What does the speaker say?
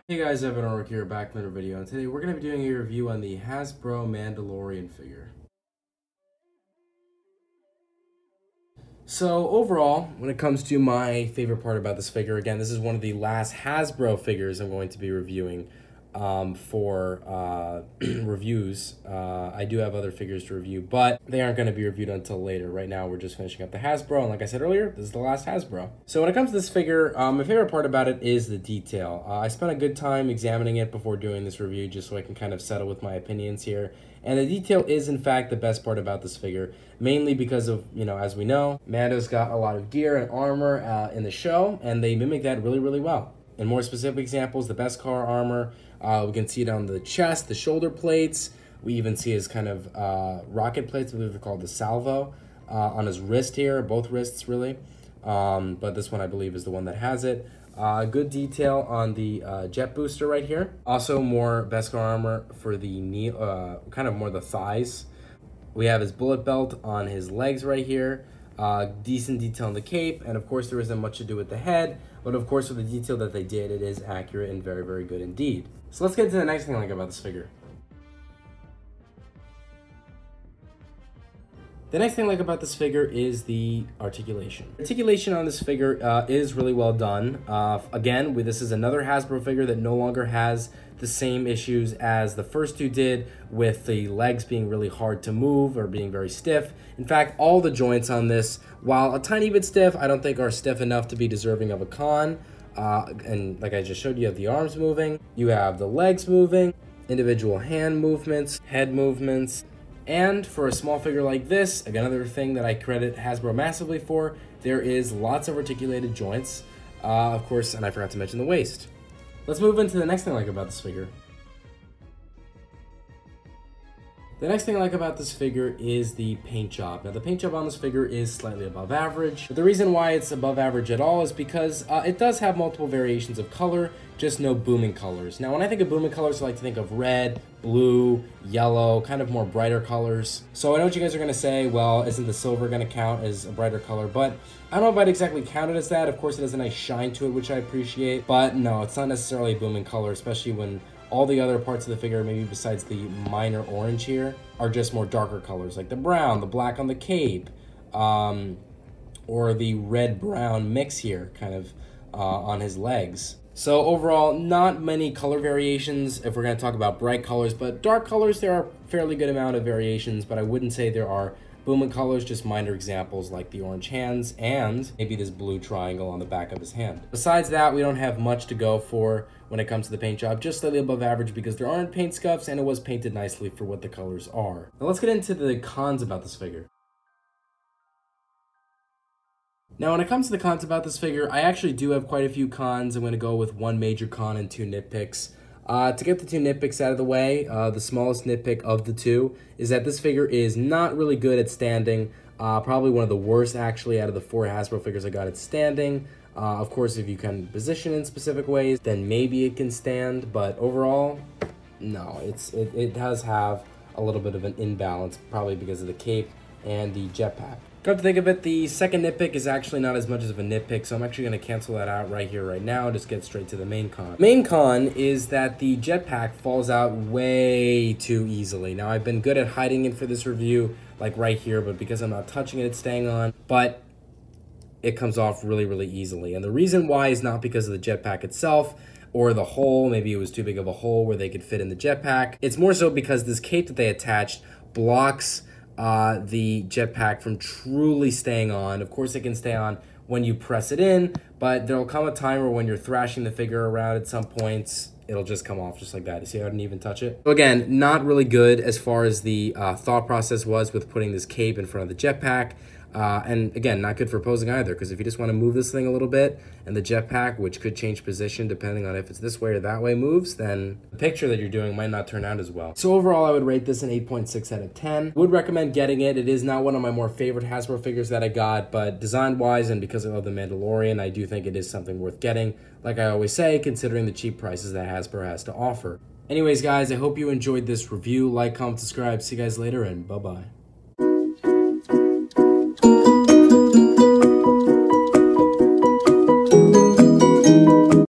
Hey guys, Evan Ork here, back with another video, and today we're going to be doing a review on the Hasbro Mandalorian figure. So overall, when it comes to my favorite part about this figure, again, this is one of the last Hasbro figures I'm going to be reviewing for reviews. I do have other figures to review, but they aren't going to be reviewed until later. Right now, we're just finishing up the Hasbro, and like I said earlier, this is the last Hasbro. So when it comes to this figure, my favorite part about it is the detail. I spent a good time examining it before doing this review, just so I can kind of settle with my opinions here. And the detail is, in fact, the best part about this figure, mainly because of, as we know, Mando's got a lot of gear and armor in the show, and they mimic that really, really well. In more specific examples, the Beskar armor, we can see it on the chest, the shoulder plates. We even see his kind of rocket plates, I believe they're called the salvo, on his wrist here, both wrists really. But this one I believe is the one that has it. Good detail on the jet booster right here. Also more Beskar armor for the knee, kind of more the thighs. We have his bullet belt on his legs right here. Decent detail on the cape, and of course there isn't much to do with the head, but of course with the detail that they did, it is accurate and very, very good indeed. So let's get into the next thing I like about this figure. The next thing I like about this figure is the articulation. Articulation on this figure is really well done. Again, this is another Hasbro figure that no longer has the same issues as the first two did, with the legs being really hard to move or being very stiff. In fact, all the joints on this, while a tiny bit stiff, I don't think are stiff enough to be deserving of a con. And like I just showed you, have the arms moving, you have the legs moving, individual hand movements, head movements. And for a small figure like this, again, another thing that I credit Hasbro massively for, there is lots of articulated joints, of course, and I forgot to mention the waist. Let's move into the next thing I like about this figure. The next thing I like about this figure is the paint job. Now, the paint job on this figure is slightly above average. But the reason why it's above average at all is because it does have multiple variations of color, just no booming colors. Now, when I think of booming colors, I like to think of red, blue, yellow, kind of more brighter colors. So I know what you guys are going to say, well, isn't the silver going to count as a brighter color? But I don't know if I'd exactly count it as that. Of course, it has a nice shine to it, which I appreciate. But no, it's not necessarily a booming color, especially when all the other parts of the figure, maybe besides the minor orange here, are just more darker colors, like the brown, the black on the cape, or the red-brown mix here, kind of on his legs. So overall, not many color variations if we're going to talk about bright colors, but dark colors, there are a fairly good amount of variations, but I wouldn't say there are booming colors, just minor examples like the orange hands and maybe this blue triangle on the back of his hand. Besides that, we don't have much to go for when it comes to the paint job, just slightly above average because there aren't paint scuffs and it was painted nicely for what the colors are. Now let's get into the cons about this figure. Now, when it comes to the cons about this figure, I actually do have quite a few cons. I'm going to go with one major con and two nitpicks. To get the two nitpicks out of the way, the smallest nitpick of the two is that this figure is not really good at standing. Probably one of the worst, actually, out of the four Hasbro figures I got at standing. Of course, if you can position in specific ways, then maybe it can stand. But overall, no, it does have a little bit of an imbalance, probably because of the cape and the jetpack. Come to think of it, the second nitpick is actually not as much of a nitpick, so I'm actually going to cancel that out right here, right now, just get straight to the main con. Main con is that the jetpack falls out way too easily. Now, I've been good at hiding it for this review, like right here, but because I'm not touching it, it's staying on, but it comes off really, really easily. And the reason why is not because of the jetpack itself, or the hole, maybe it was too big of a hole where they could fit in the jetpack. It's more so because this cape that they attached blocks the jetpack from truly staying on. Of course, it can stay on when you press it in, but there'll come a time where when you're thrashing the figure around at some points, it'll just come off just like that. You see how I didn't even touch it? So again, not really good as far as the thought process was with putting this cape in front of the jetpack. And again, not good for posing either, because if you just want to move this thing a little bit and the jetpack, which could change position depending on if it's this way or that way moves, then the picture that you're doing might not turn out as well. So overall, I would rate this an 8.6 out of 10. Would recommend getting it. It is not one of my more favorite Hasbro figures that I got, but design-wise and because I love the Mandalorian, I do think it is something worth getting. Like I always say, considering the cheap prices that Hasbro has to offer. Anyways, guys, I hope you enjoyed this review. Like, comment, subscribe. See you guys later, and bye-bye.